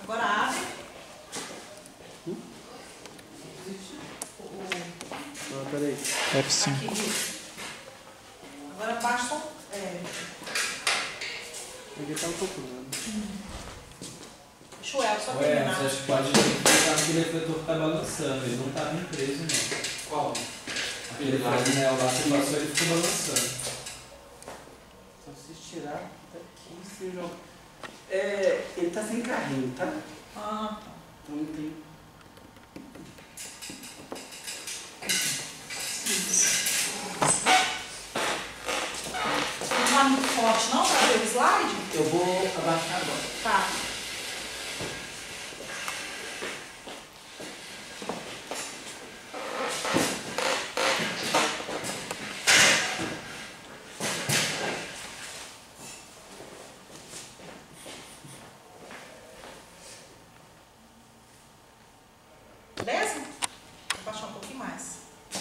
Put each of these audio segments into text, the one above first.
Agora abre. Peraí. F5. Aqui. Agora basta. Ele tá procurando. Deixa o Elson Ué, terminar. você acha que pode ficar aquele refletor que tá balançando, ele não tá bem preso não. Qual? Aquele painel lá, você passou, ele ficou balançando. Só se tirar daqui, você joga. Ele tá sem carrinho, tá? Ah, tá. Então não tem. Não tá muito forte não para ver o slide? Eu vou abaixar agora. Tá. Beleza? Vou baixar um pouquinho mais.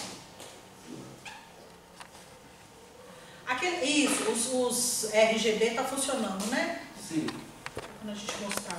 Isso, os RGB tá funcionando, né? Sim. Quando a gente mostrar.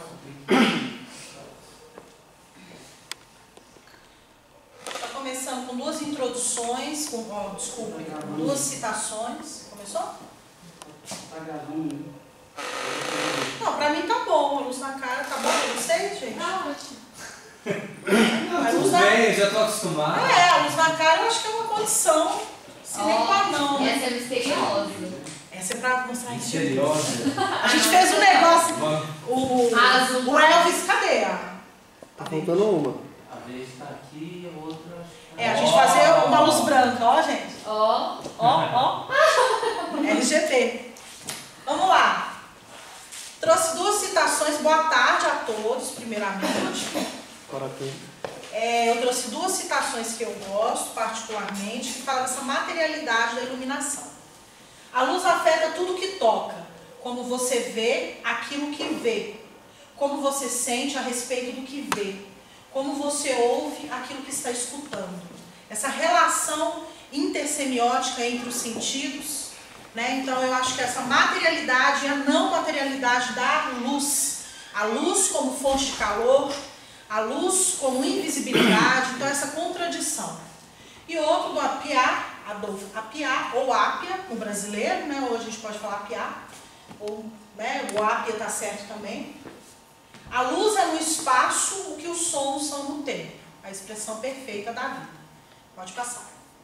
Está começando com duas introduções, com duas citações. Começou? Tá gravando. Não, pra mim tá bom. A luz na cara tá bom pra vocês, gente? Tá ótimo. A luz Tudo na... bem, já tô acostumado. a luz na cara eu acho que é uma condição sine qua non. Essa é misteriosa. Essa é pra mostrar isso. Misteriosa. A gente fez um negócio. Azul. O Elvis, cadê a? Tá faltando uma. A vez tá aqui e a outra. A gente fazer uma luz branca, ó, gente. Ó. Ó. LGP. Vamos lá. Trouxe duas citações. Boa tarde a todos, primeiramente. Agora tem. Eu trouxe duas citações que eu gosto, particularmente, que falam dessa materialidade da iluminação. A luz afeta tudo que toca, como você vê aquilo que vê, como você sente a respeito do que vê, como você ouve aquilo que está escutando. Essa relação intersemiótica entre os sentidos, né? Então eu acho que essa materialidade e a não materialidade da luz, a luz como fonte de calor, a luz como invisibilidade, então essa contradição. E outro do Appiah, Adolf Appiah, ou Appia, no brasileiro, né? Hoje a gente pode falar Appiah, ou né, o Appia está certo também. A luz é no espaço o que os sons são no tempo, a expressão perfeita da vida. Pode passar.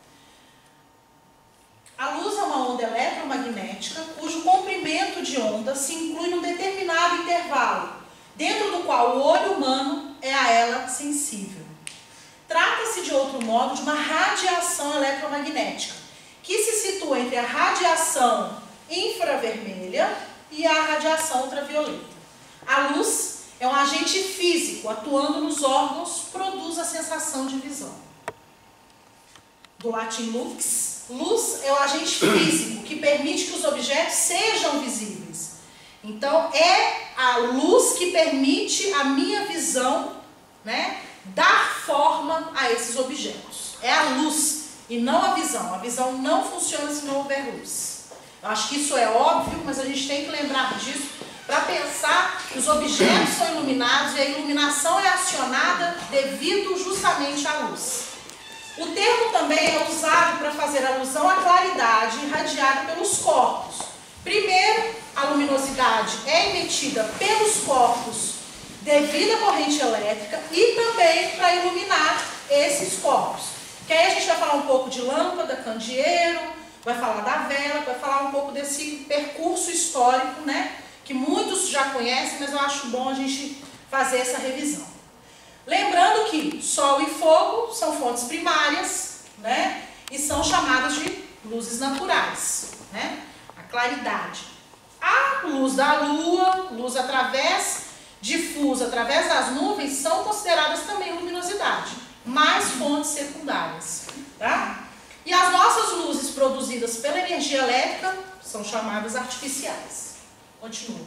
A luz é uma onda eletromagnética cujo comprimento de onda se inclui num determinado intervalo, dentro do qual o olho humano é a ela sensível. Trata-se, de outro modo, de uma radiação eletromagnética, que se situa entre a radiação infravermelha e a radiação ultravioleta. A luz é um agente físico, atuando nos órgãos, produz a sensação de visão. Do latim lux, luz é o agente físico que permite que os objetos sejam visíveis. Então, é a luz que permite a minha visão, né, dar forma a esses objetos. É a luz e não a visão. A visão não funciona se não houver luz. Eu acho que isso é óbvio, mas a gente tem que lembrar disso para pensar que os objetos são iluminados e a iluminação é acionada devido justamente à luz. O termo também é usado para fazer alusão à claridade irradiada pelos corpos. Primeiro, a luminosidade é emitida pelos corpos devido à corrente elétrica e também para iluminar esses corpos. Que aí a gente vai falar um pouco de lâmpada, candeeiro, vai falar da vela, vai falar um pouco desse percurso histórico, né? Que muitos já conhecem, mas eu acho bom a gente fazer essa revisão. Lembrando que sol e fogo são fontes primárias, né? E são chamadas de luzes naturais, né? A claridade. A luz da lua, luz difusa através das nuvens, são consideradas também luminosidade, mais fontes secundárias, tá? E as nossas luzes produzidas pela energia elétrica são chamadas artificiais. Continua.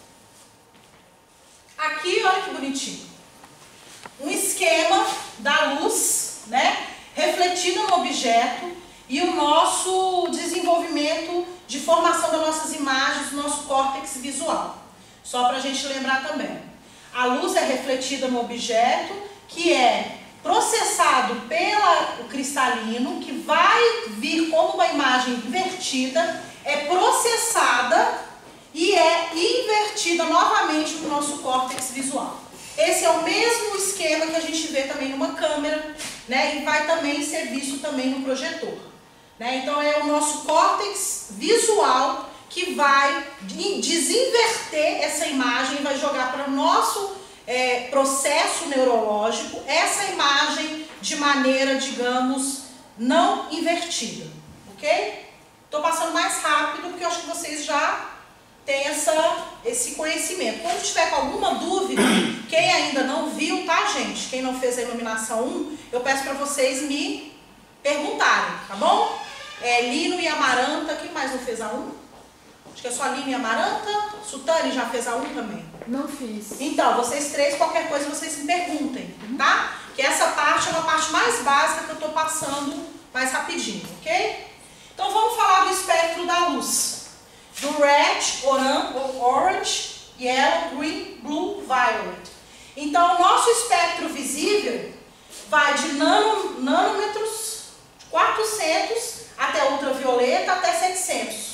Aqui, olha que bonitinho. Um esquema da luz, né, refletida no objeto e o nosso desenvolvimento de formação das nossas imagens, do nosso córtex visual. Só para a gente lembrar também. a luz é refletida no objeto, que é processado pelo cristalino, que vai vir como uma imagem invertida, é processada e é invertida novamente no nosso córtex visual. Esse é o mesmo esquema que a gente vê também numa câmera, né, e vai também ser visto também no projetor. Né? Então é o nosso córtex visual que vai desinverter essa imagem e vai jogar para o nosso processo neurológico essa imagem de maneira, digamos, não invertida. Ok? Estou passando mais rápido porque eu acho que vocês já têm esse conhecimento. Quando tiver com alguma dúvida, quem ainda não viu, tá, gente? Quem não fez a iluminação 1, eu peço para vocês me perguntarem, tá bom? Lino e Amaranta, quem mais não fez a 1? Acho que é só a Lino e Amaranta. Sutani já fez a 1 também? Não fiz. Então, vocês três, qualquer coisa, vocês me perguntem, tá? Que essa parte é uma parte mais básica que eu estou passando mais rapidinho, ok? Então, vamos falar do espectro da luz. Do red, orange, yellow, green, blue, violet. Então, o nosso espectro visível vai de nanômetros, 400, até ultravioleta, até 700.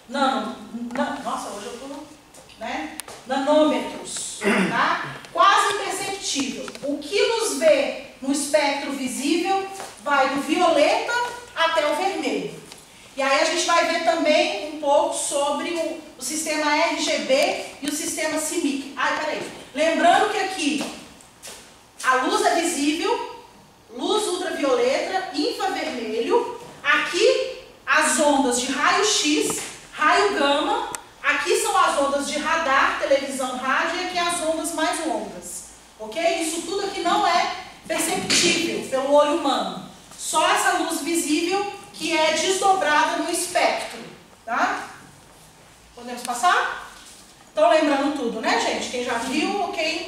Nossa, hoje eu tô, né? Nanômetros, tá? Quase imperceptível. O que nos vê no espectro visível vai do violeta até o vermelho. E aí a gente vai ver também um pouco sobre o sistema RGB e o sistema CMYK. Peraí. Lembrando que aqui a luz é visível, luz ultravioleta, infravermelho. Aqui as ondas de raio-x, raio gama. Aqui são as ondas de radar, televisão, rádio, e aqui as ondas mais longas. Ok? Isso tudo aqui não é perceptível pelo olho humano. Só essa luz visível que é desdobrada no espectro. Tá? Podemos passar? Estão lembrando tudo, né, gente? Quem já viu ou quem...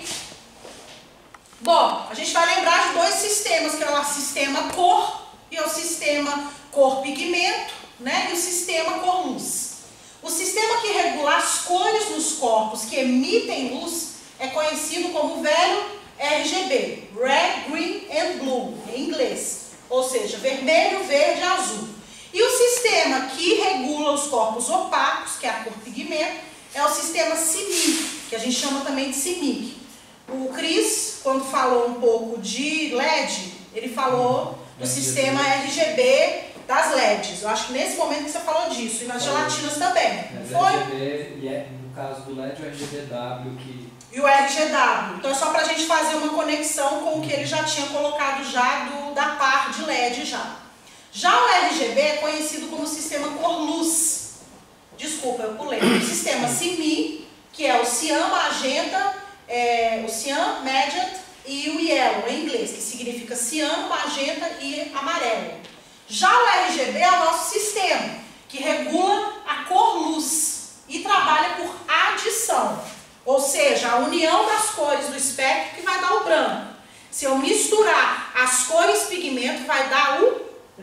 Bom, a gente vai lembrar de dois sistemas, que é o sistema cor e o sistema cor-pigmento, né? E o sistema cor-luz. O sistema que regula as cores nos corpos que emitem luz é conhecido como velho RGB, Red, Green and Blue, em inglês. Ou seja, vermelho, verde e azul. E o sistema que regula os corpos opacos, que é a cor-pigmento, é o sistema CMYK, que a gente chama também de CMYK. O Cris, quando falou um pouco de LED, ele falou do sistema RGB das LEDs. Eu acho que nesse momento que você falou disso. E nas gelatinas também. Foi? RGB, no caso do LED, o RGBW que... E o RGW. Então é só pra gente fazer uma conexão com o que ele já tinha colocado já da par de LED já. Já o RGB é conhecido como sistema cor-luz. Desculpa, eu pulei. O sistema CMYK, que é o cian, magenta, o cian, magenta e o yellow em inglês, que significa ciano, magenta e amarelo. Já o RGB é o nosso sistema, que regula a cor-luz e trabalha por adição. Ou seja, a união das cores do espectro que vai dar o branco. Se eu misturar as cores pigmento, vai dar o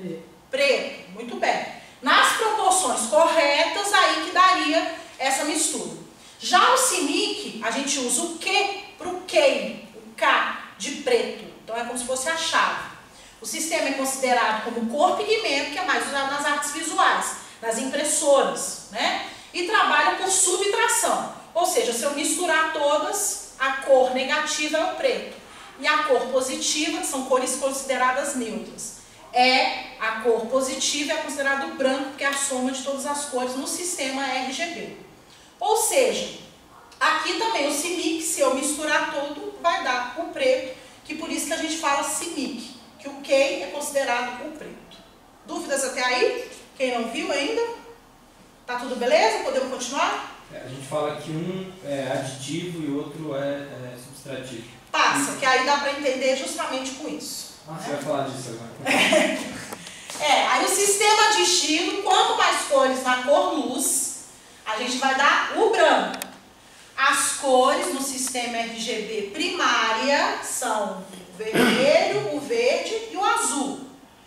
preto. Muito bem. Nas proporções corretas, aí que daria essa mistura. Já o CMYK, a gente usa o Q para o K, o K de preto. Então é como se fosse a chave. O sistema é considerado como cor-pigmento, que é mais usado nas artes visuais, nas impressoras, né? E trabalha por subtração. Ou seja, se eu misturar todas, a cor negativa é o preto. E a cor positiva, que são cores consideradas neutras, a cor positiva é considerado o branco, que é a soma de todas as cores no sistema RGB. Ou seja, aqui também o CMYK, se eu misturar tudo, vai dar o preto, que por isso que a gente fala CMYK, que o K é considerado o preto. Dúvidas até aí? Quem não viu ainda? Tá tudo beleza? Podemos continuar? A gente fala que um é aditivo e o outro é subtrativo. Passa, que aí dá para entender justamente com isso. Você vai falar disso agora. Aí o sistema aditivo, quanto mais cores na cor luz, a gente vai dar o branco. As cores no sistema RGB primária são o vermelho, o verde e o azul.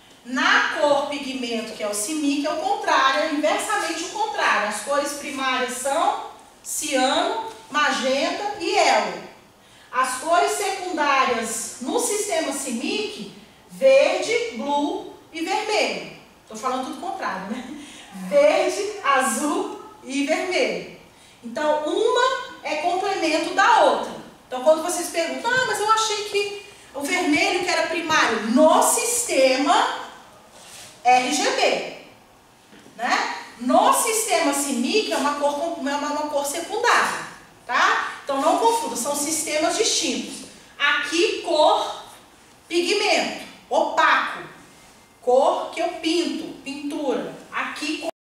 Na cor pigmento, que é o CMYK, é o contrário, é inversamente o contrário. As cores primárias são ciano, magenta e yellow. As cores secundárias no sistema CMYK, verde, blue e vermelho. Estou falando tudo contrário, né? Verde, azul e vermelho. Então, uma é complemento da outra. Então, quando vocês perguntam, ah, mas eu achei que o vermelho que era primário no sistema RGB, né? No sistema CMYK é uma cor secundária, tá? Então, não confunda, são sistemas distintos. Aqui, cor, pigmento, opaco, cor que eu pinto, pintura. Aqui, cor